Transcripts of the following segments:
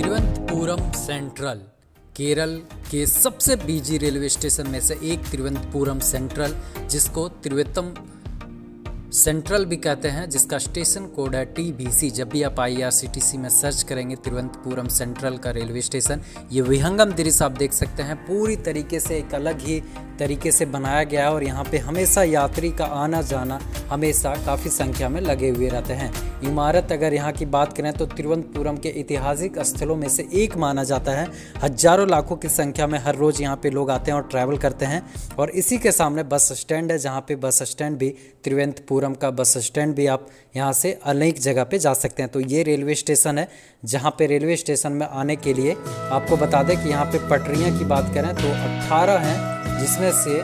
Thiruvananthapuram central Kerala के सबसे busy railway station में से एक तिरुवनंतपुरम सेंट्रल, जिसको त्रिवेतम सेंट्रल भी कहते हैं, जिसका स्टेशन कोड है TBC। जब भी आप IRCTC में सर्च करेंगे तिरुवनंतपुरम सेंट्रल का रेलवे स्टेशन, ये विहंगम दृश्य आप देख सकते हैं। पूरी तरीके से एक अलग ही तरीके से बनाया गया है और यहाँ पे हमेशा यात्री का आना जाना हमेशा काफ़ी संख्या में लगे हुए रहते हैं। इमारत अगर यहाँ की बात करें तो तिरुवनंतपुरम के ऐतिहासिक स्थलों में से एक माना जाता है। हजारों लाखों की संख्या में हर रोज़ यहाँ पे लोग आते हैं और ट्रैवल करते हैं। और इसी के सामने बस स्टैंड है, जहाँ पे बस स्टैंड भी तिरुवनंतपुरम का बस स्टैंड भी आप यहाँ से अनेक जगह पे जा सकते हैं। तो ये रेलवे स्टेशन है, जहाँ पे रेलवे स्टेशन में आने के लिए आपको बता दें कि यहाँ पे पटरियाँ की बात करें तो 18 हैं, जिसमें से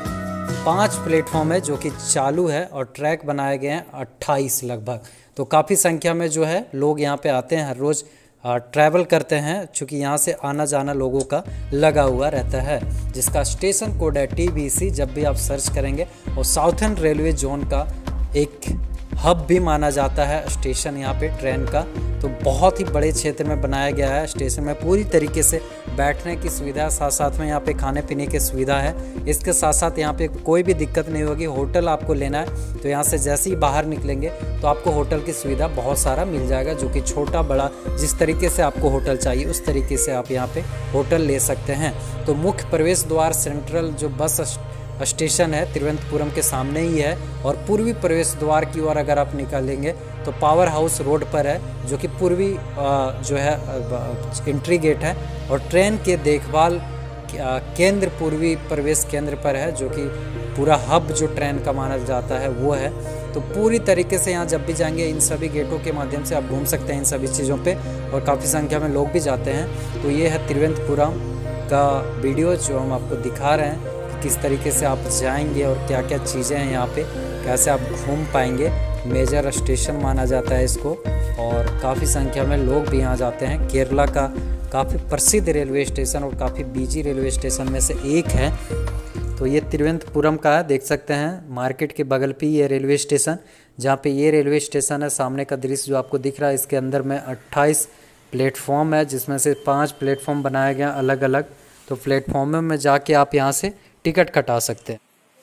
5 प्लेटफॉर्म है जो कि चालू है और ट्रैक बनाए गए हैं 28 लगभग। तो काफ़ी संख्या में जो है लोग यहाँ पे आते हैं, हर रोज़ ट्रैवल करते हैं, चूँकि यहाँ से आना जाना लोगों का लगा हुआ रहता है, जिसका स्टेशन कोड है TBC। जब भी आप सर्च करेंगे, और साउथर्न रेलवे जोन का एक हब भी माना जाता है स्टेशन यहाँ पे ट्रेन का। तो बहुत ही बड़े क्षेत्र में बनाया गया है। स्टेशन में पूरी तरीके से बैठने की सुविधा, साथ साथ में यहाँ पे खाने पीने की सुविधा है। इसके साथ साथ यहाँ पे कोई भी दिक्कत नहीं होगी। होटल आपको लेना है तो यहाँ से जैसे ही बाहर निकलेंगे तो आपको होटल की सुविधा बहुत सारा मिल जाएगा, जो कि छोटा बड़ा जिस तरीके से आपको होटल चाहिए उस तरीके से आप यहाँ पे होटल ले सकते हैं। तो मुख्य प्रवेश द्वार सेंट्रल जो बस स्टेशन है तिरुवनंतपुरम के सामने ही है, और पूर्वी प्रवेश द्वार की ओर अगर आप निकलेंगे तो पावर हाउस रोड पर है, जो कि पूर्वी जो है एंट्री गेट है। और ट्रेन के देखभाल केंद्र पूर्वी प्रवेश केंद्र पर है, जो कि पूरा हब जो ट्रेन का माना जाता है वो है। तो पूरी तरीके से यहाँ जब भी जाएंगे इन सभी गेटों के माध्यम से आप घूम सकते हैं इन सभी चीज़ों पे, और काफ़ी संख्या में लोग भी जाते हैं। तो ये है तिरुवनंतपुरम का वीडियो जो हम आपको दिखा रहे हैं, किस तरीके से आप जाएंगे और क्या क्या चीज़ें हैं यहाँ पे, कैसे आप घूम पाएंगे। मेजर स्टेशन माना जाता है इसको, और काफ़ी संख्या में लोग भी यहाँ जाते हैं। केरला का काफ़ी प्रसिद्ध रेलवे स्टेशन और काफ़ी बिजी रेलवे स्टेशन में से एक है। तो ये तिरुवनंतपुरम का है, देख सकते हैं मार्केट के बगल पे ये रेलवे स्टेशन, जहाँ पे ये रेलवे स्टेशन है। सामने का दृश्य जो आपको दिख रहा है, इसके अंदर में 28 प्लेटफॉर्म है, जिसमें से 5 प्लेटफॉर्म बनाया गया अलग अलग। तो प्लेटफॉर्म में जाके आप यहाँ से टिकट कटा सकते हैं।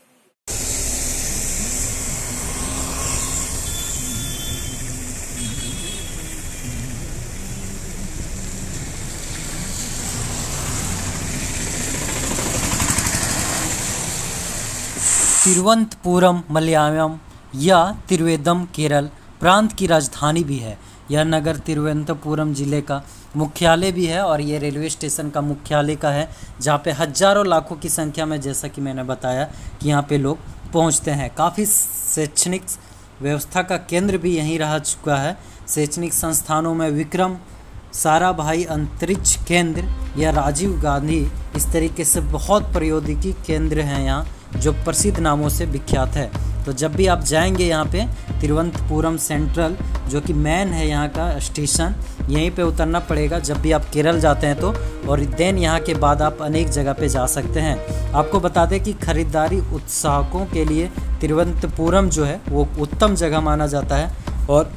तिरुवनंतपुरम मलयालम या तिरुवेदम केरल प्रांत की राजधानी भी है। यह नगर तिरुवनंतपुरम जिले का मुख्यालय भी है, और ये रेलवे स्टेशन का मुख्यालय का है, जहाँ पे हजारों लाखों की संख्या में, जैसा कि मैंने बताया, कि यहाँ पे लोग पहुँचते हैं। काफ़ी शैक्षणिक व्यवस्था का केंद्र भी यहीं रह चुका है। शैक्षणिक संस्थानों में विक्रम साराभाई अंतरिक्ष केंद्र या राजीव गांधी, इस तरीके से बहुत प्रौद्योगिकी केंद्र हैं यहाँ, जो प्रसिद्ध नामों से विख्यात है। तो जब भी आप जाएंगे यहाँ पे तिरुवनंतपुरम सेंट्रल, जो कि मेन है यहाँ का स्टेशन, यहीं पे उतरना पड़ेगा जब भी आप केरल जाते हैं तो। और देन यहाँ के बाद आप अनेक जगह पे जा सकते हैं। आपको बता दें कि खरीदारी उत्साहकों के लिए तिरुवनंतपुरम जो है वो उत्तम जगह माना जाता है, और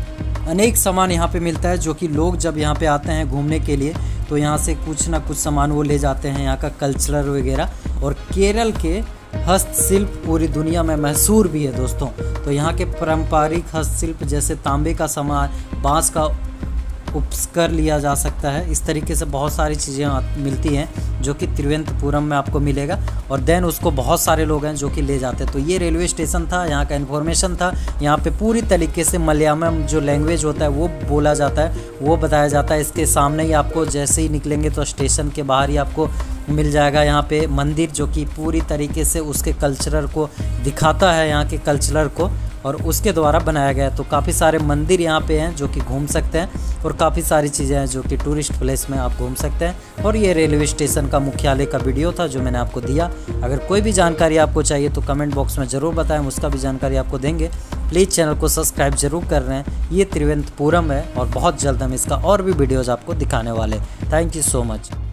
अनेक सामान यहाँ पे मिलता है, जो कि लोग जब यहाँ पे आते हैं घूमने के लिए तो यहाँ से कुछ ना कुछ सामान वो ले जाते हैं, यहाँ का कल्चरल वगैरह। और केरल के हस्तशिल्प पूरी दुनिया में मशहूर भी है दोस्तों। तो यहाँ के पारंपरिक हस्तशिल्प जैसे तांबे का सामान, बांस का उपस्कर लिया जा सकता है, इस तरीके से बहुत सारी चीज़ें मिलती हैं, जो कि तिरुवनंतपुरम में आपको मिलेगा। और देन उसको बहुत सारे लोग हैं जो कि ले जाते हैं। तो ये रेलवे स्टेशन था, यहाँ का इन्फॉर्मेशन था। यहाँ पे पूरी तरीके से मलयालम जो लैंग्वेज होता है वो बोला जाता है, वो बताया जाता है। इसके सामने ही आपको जैसे ही निकलेंगे तो स्टेशन के बाहर ही आपको मिल जाएगा यहाँ पे मंदिर, जो कि पूरी तरीके से उसके कल्चरल को दिखाता है, यहाँ के कल्चरल को, और उसके द्वारा बनाया गया है। तो काफ़ी सारे मंदिर यहाँ पे हैं जो कि घूम सकते हैं, और काफ़ी सारी चीज़ें हैं जो कि टूरिस्ट प्लेस में आप घूम सकते हैं। और ये रेलवे स्टेशन का मुख्यालय का वीडियो था जो मैंने आपको दिया। अगर कोई भी जानकारी आपको चाहिए तो कमेंट बॉक्स में ज़रूर बताएं, उसका भी जानकारी आपको देंगे। प्लीज़ चैनल को सब्सक्राइब जरूर कर रहे हैं। ये तिरुवनंतपुरम है, और बहुत जल्द हम इसका और भी वीडियोज़ आपको दिखाने वाले। Thank you so much.